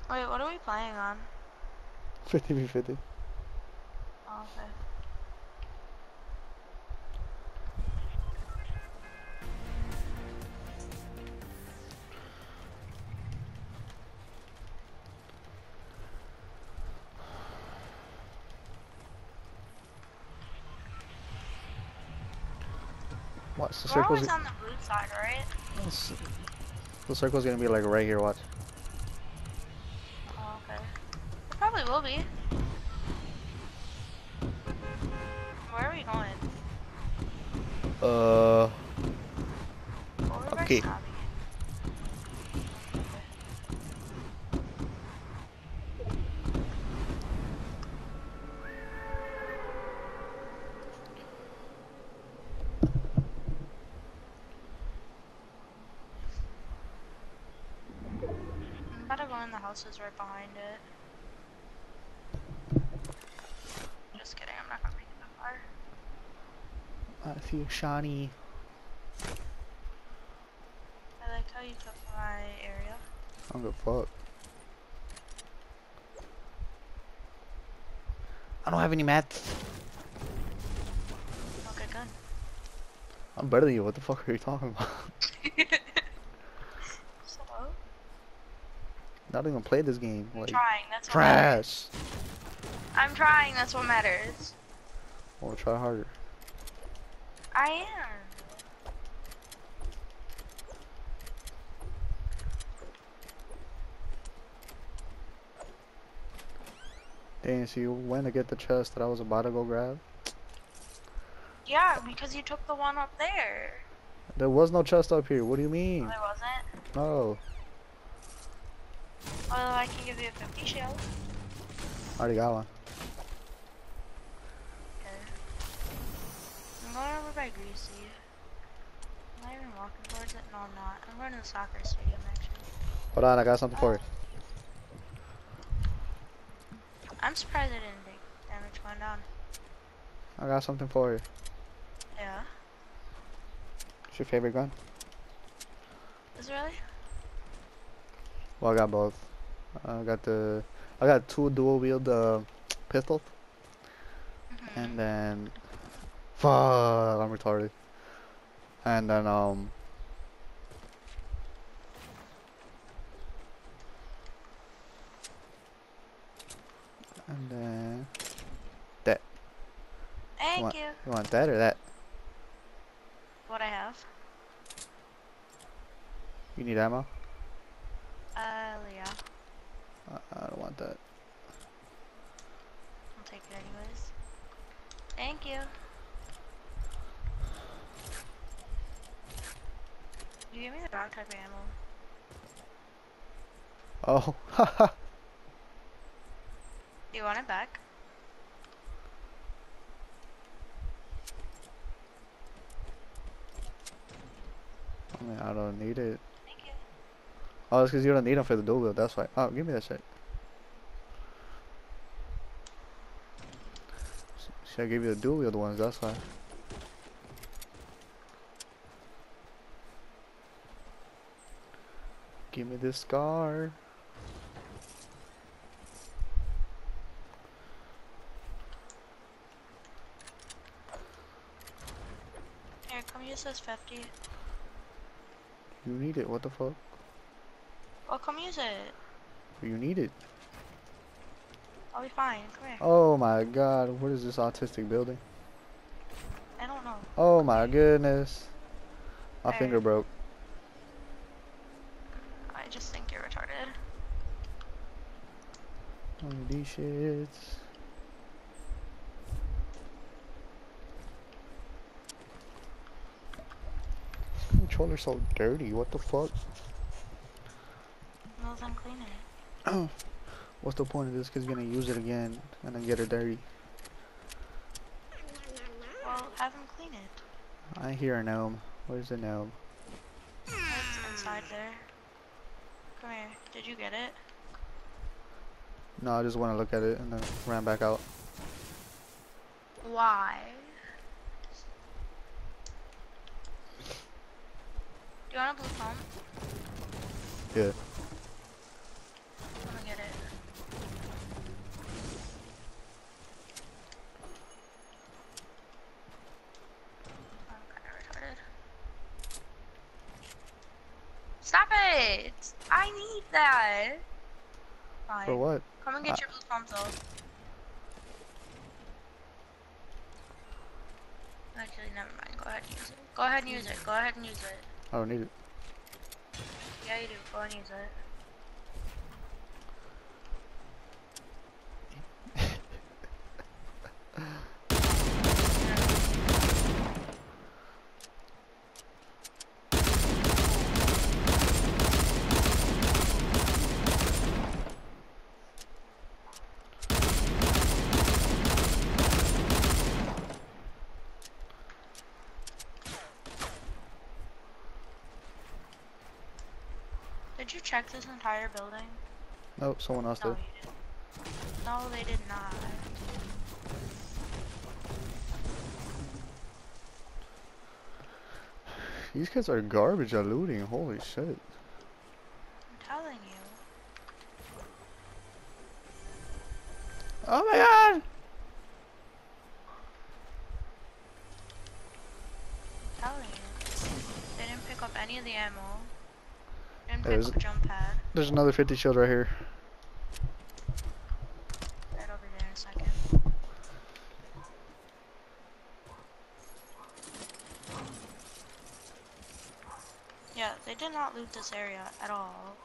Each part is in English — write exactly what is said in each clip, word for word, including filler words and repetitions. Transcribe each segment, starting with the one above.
Wait, what are we playing on? fifty v fifty. Oh, okay. Watch the We're circles. always on the blue side, right? The circle's gonna be like right here. Watch. Oh, okay. It probably will be. Where are we going? Uh. Over by Okay. Snobby. I'm about to go in the houses right behind it. Just kidding, I'm not gonna make it that far. I see a shiny. I like how you took my area. I don't give a fuck. I don't have any mats. Okay, good. I'm better than you. What the fuck are you talking about? So, Not even play this game. I'm Like trying, that's what matters. trash. I'm trying, that's what matters. Or try harder. I am. Dang, so you went to get the chest that I was about to go grab? Yeah, because you took the one up there. There was no chest up here. What do you Oh, mean? there wasn't? No. Well, I can give you a fifty shell. I already got one. Okay. I'm going over by Greasy. Am I even walking towards it? No, I'm not. I'm going to the soccer stadium, actually. Hold on, I got something for you. I'm surprised I didn't take damage going down. I got something for you. Yeah. What's your favorite gun? Is it really? Well, I got both. I got the, I got two dual wield uh, pistols, Mm-hmm. and then, fuck, I'm retarded. And then um, and then that. You Thank want, you. you want that or that? What I have? You need ammo? Uh, yeah. I, I don't want that. I'll take it anyways. Thank you. You gave me the dog type ammo. Oh, haha. Do you want it back? I mean, I don't need it. Thank you. Oh, it's because you don't need them for the dual wield. That's why. Oh, give me that shit. Should I give you the dual wield ones? That's why. Give me this scar. Here, come use this fifty. You need it. What the fuck? Well, come use it. You need it. I'll be fine. Come here. Oh my god. What is this autistic building? I don't know. Oh my goodness. My There. finger broke. I just think you're retarded. Oh, these shits. Controller's so dirty. What the fuck? No, then clean it. What's the point of this? Cause you're gonna use it again and then get it dirty. Well, have him clean it. I hear a gnome. Where's the gnome? It's inside there. Come here. Did you get it? No, I just want to look at it and then ran back out. Why? Do you want a blue phone? Yeah. Let me get it. it! I need that! Fine. For what? Come and get your blue console. Actually, never mind. Go ahead and use it. Go ahead and use it. Go ahead and use it. I don't need it. Yeah, you do. Go and use it. Did you check this entire building? Nope, someone else No, did. you didn't. No, they did not. These kids are garbage at looting. Holy shit. I'm telling you. Oh my god! I'm telling you. They didn't pick up any of the ammo. They didn't There's- pick up a jump pad. There's another fifty shield right here. Right over there in a second. Yeah, they did not loot this area at all.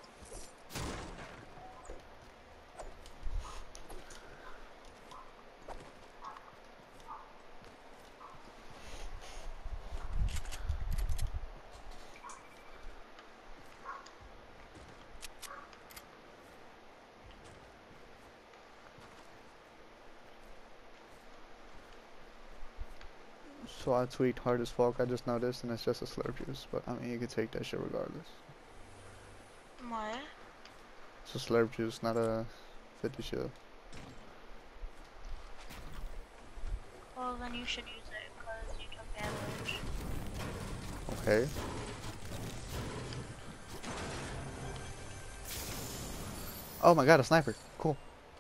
So I tweaked hard as fuck. I just noticed, and it's just a slurp juice. But I mean, you could take that shit regardless. What? It's a slurp juice, not a fifty shield. Well, then you should use it because you took damage. Okay. Oh my god, a sniper. Cool.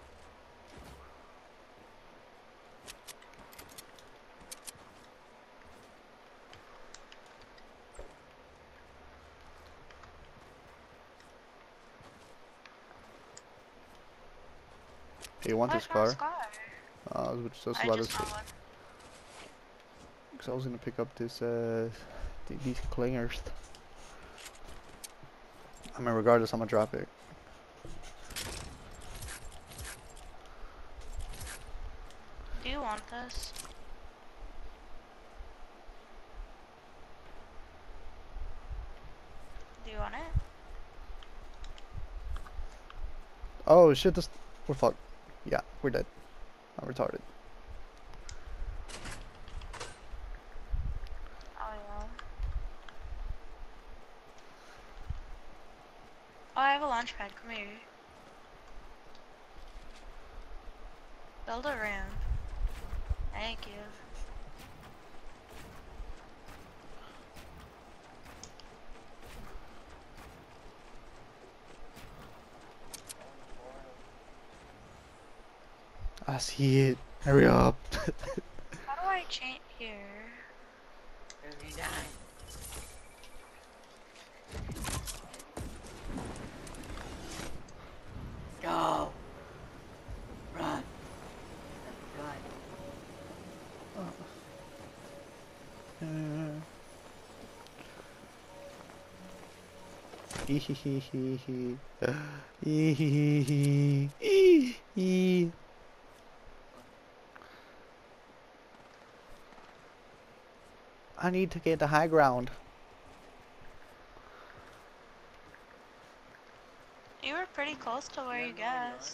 Hey, you want Where's this my car? scar? Uh, I was just I about just to saw say, one. because I was gonna pick up this, uh, th these clingers. I mean, regardless, I'm gonna drop it. Do you want this? Do you want it? Oh shit, this, we're fucked. Yeah, we're dead. I'm retarded. Oh yeah. Oh, I have a launch pad. Come here. Build a ramp. Thank you. I see it. Hurry up. How do I change here? Every time. Go. Run. Run. Ehehehe. Ehehehe. Ehehe. I need to get the high ground. You were pretty close to where you guessed.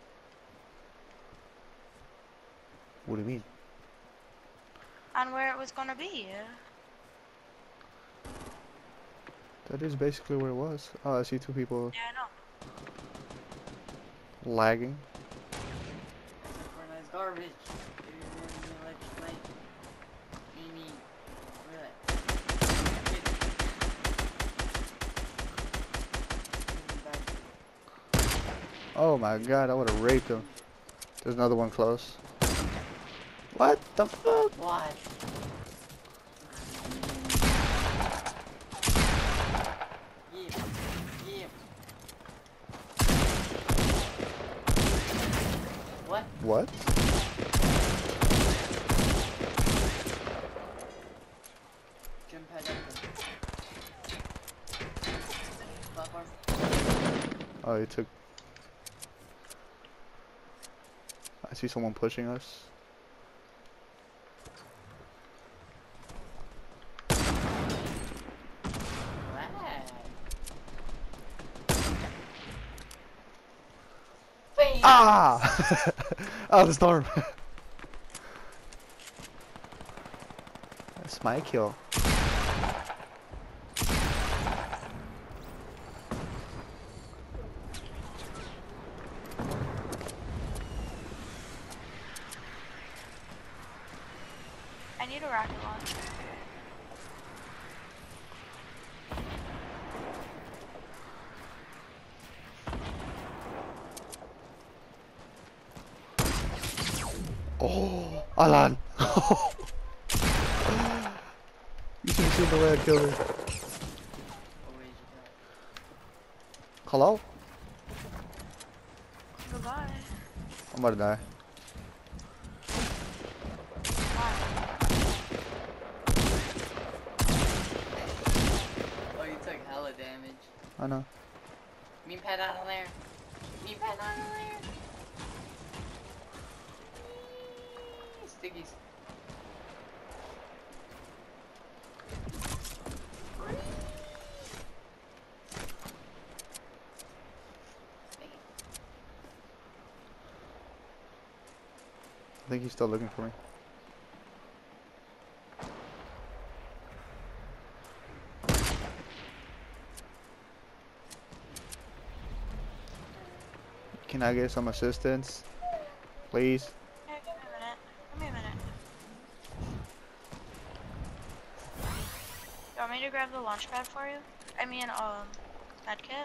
What do you mean? On where it was gonna be. That is basically where it was. Oh, I see two people Yeah, I know. lagging. For nice garbage. Like, Amy. Oh my god, I would have raped him. There's another one close. What the fuck? What? Yeah. What? What? Jump pad up the platform. Oh, he took. I see someone pushing us. Bam! Ah! Oh, the storm. That's my kill. I need a rocket launcher. Oh, Alan. You should have seen the way I killed her. Hello? Goodbye. I'm about to die. Why? Oh, you took hella damage. I know. Me pad out of there. Me pad out of there. Stickies. I think he's still looking for me. Can I get some assistance? Please? Hey, give me a minute. Give me a minute. You want me to grab the launch pad for you? I mean, um, med kit?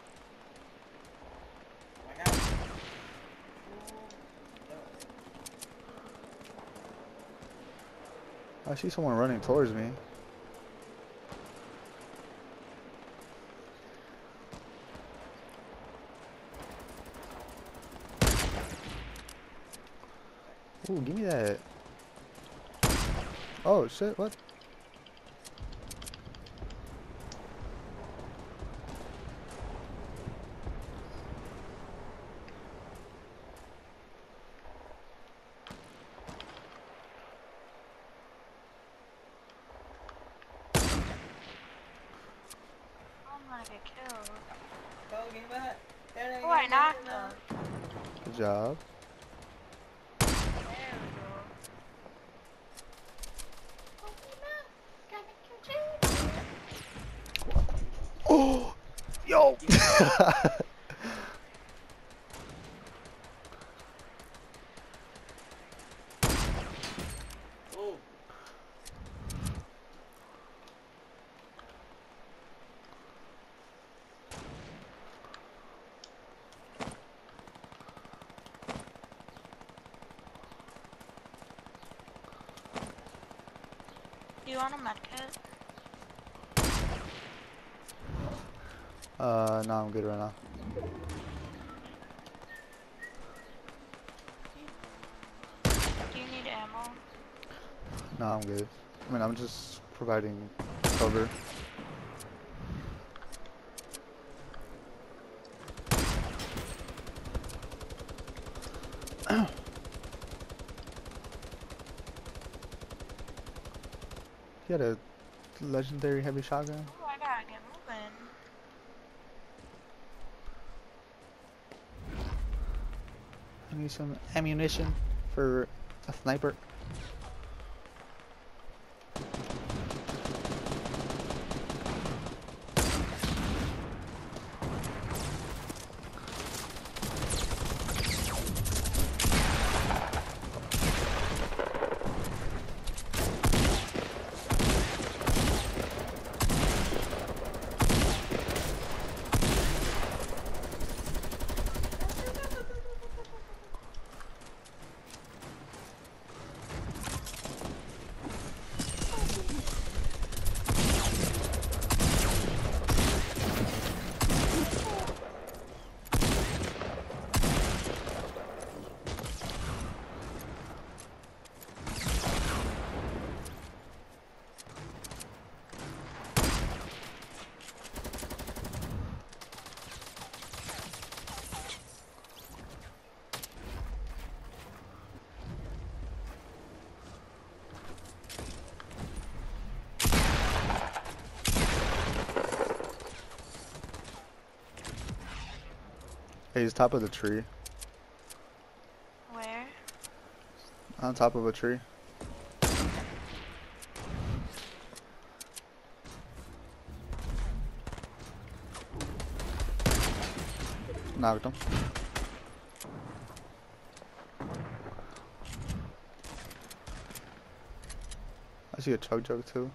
I got it. I see someone running towards me. Ooh, give me that. Oh shit, what? I'm gonna get killed. Go, give me that. There they Oh, I go, knocked there him. they go. Good job. There we go. Oh, yo. Oh. Do you want a med kit? Uh, no, I'm good right now. Do you need ammo? No, I'm good. I mean, I'm just providing cover. You had a legendary heavy shotgun? Oh, I gotta get moving. I need some ammunition for a sniper. He's top of the tree. Where? On top of a tree. Knocked him. I see a chug jug too.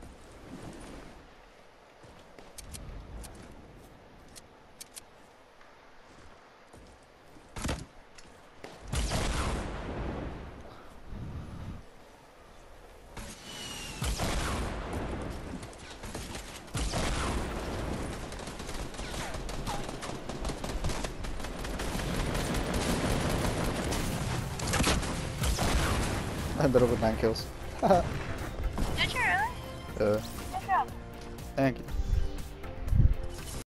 I ended up with nine kills. Did you really? Yeah. Good job. Thank you.